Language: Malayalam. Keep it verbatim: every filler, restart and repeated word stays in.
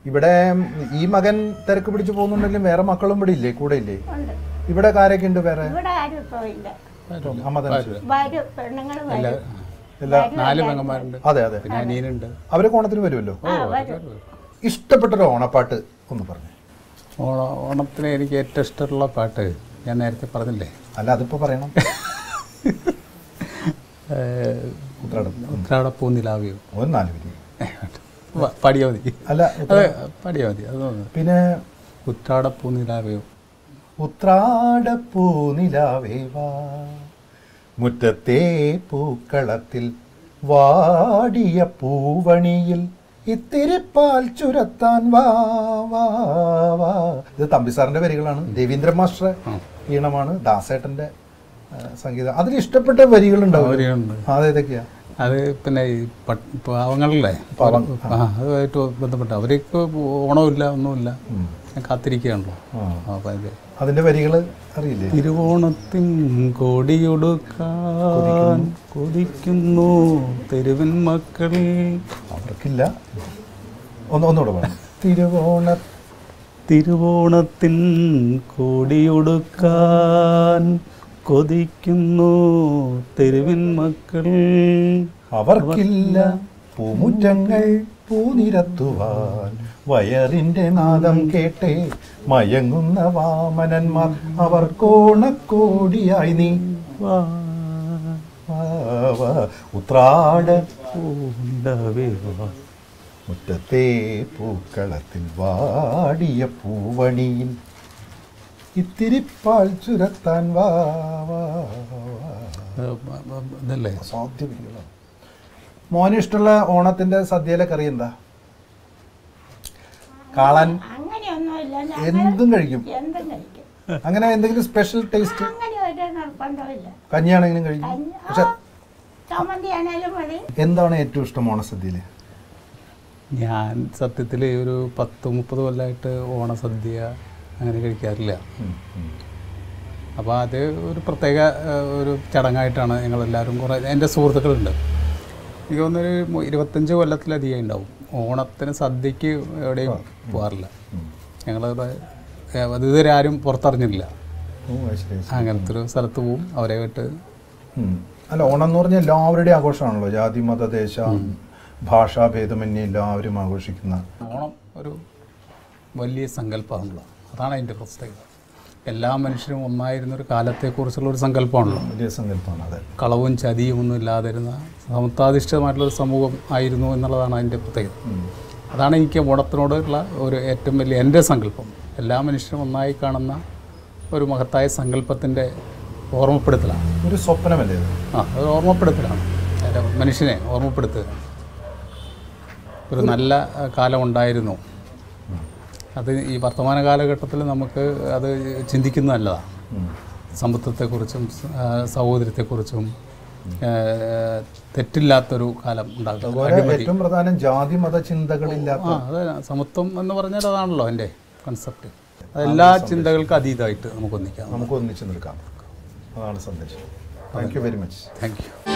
ഇവിടെ ഈ മകൻ തിരക്ക് പിടിച്ച് പോകുന്നുണ്ടെങ്കിലും വേറെ മക്കളും ഇവിടെ ഇല്ലേ, കൂടെ ഇല്ലേ? ഇവിടെ ആരൊക്കെ ഉണ്ട് വേറെ? അമ്മ അതെ അതെ, അവരെ ഓണത്തിന് വരുമല്ലോ. ഇഷ്ടപ്പെട്ടൊരു ഓണപ്പാട്ട് ഒന്ന് പറഞ്ഞു. ഓണ ഓണത്തിന് എനിക്ക് ഏറ്റവും ഇഷ്ടമുള്ള പാട്ട് ഞാൻ നേരത്തെ പറഞ്ഞില്ലേ? അല്ല, അതിപ്പോ പറയണം. ഉത്രാടപ്പൂ നിലാവിയോ ഒന്നാല് പാടിയാ മതി. അല്ല, അതെ പാടിയാ മതി. അത് പിന്നെ ഉത്രാടപ്പൂ നിലാവിയോ ഉത്രാടപ്പൂ നിലാവേവാ മുറ്റത്തെ പൂക്കളത്തിൽ വാടിയ പൂവണിയിൽ ഇത്തിരി പാൽ ചുരത്താൻ വാ വാ വാ. ഇത് തമ്പിസാറിന്റെ വരികളാണ്, രവീന്ദ്രൻ മാസ്റ്റർ ഈണമാണ്, ദാസേട്ടന്റെ സംഗീതം. അതിൽ ഇഷ്ടപ്പെട്ട വരികളുണ്ടാവും. അതേതൊക്കെയാ? അത് പിന്നെ ഈ പാവങ്ങളിലെ അതുമായിട്ട് ബന്ധപ്പെട്ട അവർക്ക് ഓണമില്ല ഒന്നുമില്ല, കാത്തിരിക്കുകയാണല്ലോ. അപ്പം അത് അതിന്റെ വരികൾ അറിയില്ലേ? തിരുവോണത്തിൻ കോടിയൊടുക്കാൻ കൊതിക്കുന്നു തെരുവൻ മക്കൾ. അവർക്കില്ല. ഒന്ന് ഒന്നുകൂടെ പറയാം. തിരുവോണ തിരുവോണത്തിൻ കോടിയൊടുക്കാൻ കൊതിക്കുന്നു തെരുവിൻ മക്കൾ. അവർക്കില്ല പൂമുറ്റങ്ങൾ പൂനിരത്തുവാൻ, വയറിന്റെ നാദം കേട്ടേ മയങ്ങുന്ന വാമനന്മാർ, അവർ കോണക്കോടിയായി നീ വാ ഉത്രാട മുറ്റത്തെ പൂക്കളത്തിൽ വാടിയ പൂവണിയിൽ ഇത്തിരി പാൽ ചുരത്താൻ വാ ഇതല്ലേ സാധ്യതകളാണ്. മോന് ഇഷ്ടമുള്ള ഓണത്തിന്റെ സദ്യയിലെ കറി എന്താ? കാളൻ എന്തും കഴിക്കും. അങ്ങനെ എന്തെങ്കിലും സ്പെഷ്യൽ ടേസ്റ്റ്? കഞ്ഞിയാണെങ്കിലും കഴിക്കും. പക്ഷെ എന്താണ് ഏറ്റവും ഇഷ്ടം ഓണസദ്യയില്? ഞാൻ സത്യത്തിൽ ഒരു പത്ത് മുപ്പത് കൊല്ലമായിട്ട് ഓണസദ്യ അങ്ങനെ കഴിക്കാറില്ല. അപ്പോൾ അത് ഒരു പ്രത്യേക ഒരു ചടങ്ങായിട്ടാണ് ഞങ്ങളെല്ലാവരും. കുറേ എൻ്റെ സുഹൃത്തുക്കളുണ്ട്, എനിക്ക് തോന്നുന്നൊരു ഇരുപത്തഞ്ച് കൊല്ലത്തിലധികം ഉണ്ടാവും ഓണത്തിന് സദ്യക്ക് എവിടെയും പോകാറില്ല. ഞങ്ങൾ അത് ഇതുവരെ ആരും പുറത്തറിഞ്ഞിട്ടില്ല. അങ്ങനത്തെ ഒരു സ്ഥലത്ത് പോവും അവരെ വിട്ട്. അല്ല, ഓണം എന്ന് പറഞ്ഞാൽ എല്ലാവരുടെയും ആഘോഷമാണല്ലോ. ജാതി മത ദേശ ഭാഷാഭേദമന്യേ എല്ലാവരും ആഘോഷിക്കുന്ന ഓണം ഒരു വലിയ സങ്കല്പമാണല്ലോ. അതാണ് അതിൻ്റെ പ്രത്യേകത. എല്ലാ മനുഷ്യരും ഒന്നായിരുന്നൊരു കാലത്തെക്കുറിച്ചുള്ള ഒരു സങ്കല്പമാണല്ലോ. വലിയ സങ്കല്പമാണ്. അതെ, കളവും ചതിയും ഒന്നും ഇല്ലാതിരുന്ന സമത്വാധിഷ്ഠിതമായിട്ടുള്ളൊരു സമൂഹം ആയിരുന്നു എന്നുള്ളതാണ് അതിൻ്റെ പ്രത്യേകത. അതാണ് എനിക്ക് ഓണത്തിനോടുള്ള ഒരു ഏറ്റവും വലിയ എൻ്റെ സങ്കല്പം. എല്ലാ മനുഷ്യരും ഒന്നായി കാണുന്ന ഒരു മഹത്തായ സങ്കല്പത്തിൻ്റെ ഓർമ്മപ്പെടുത്തലാണ്. ഒരു സ്വപ്നമല്ലേ? ആ, ഒരു ഓർമ്മപ്പെടുത്തലാണ്, മനുഷ്യനെ ഓർമ്മപ്പെടുത്തുക. ഒരു നല്ല കാലം ഉണ്ടായിരുന്നു. അത് ഈ വർത്തമാന കാലഘട്ടത്തിൽ നമുക്ക് അത് ചിന്തിക്കുന്നത് നല്ലതാണ്. സമത്വത്തെക്കുറിച്ചും സഹോദര്യത്തെക്കുറിച്ചും തെറ്റില്ലാത്തൊരു കാലം ഉണ്ടാകും. ഏറ്റവും പ്രധാനം ജാതി മത ചിന്തകളില്ലാത്ത. ആ, അതെ, സമത്വം എന്ന് പറഞ്ഞാൽ അതാണല്ലോ എൻ്റെ കൺസെപ്റ്റ്. അതെല്ലാ ചിന്തകൾക്കും അതീതമായിട്ട് നമുക്ക് ഒന്നിക്കാം, നമുക്ക് ഒന്നിച്ച് നിൽക്കാം. അതാണ് സന്ദേശം. Thank you very much. Thank U.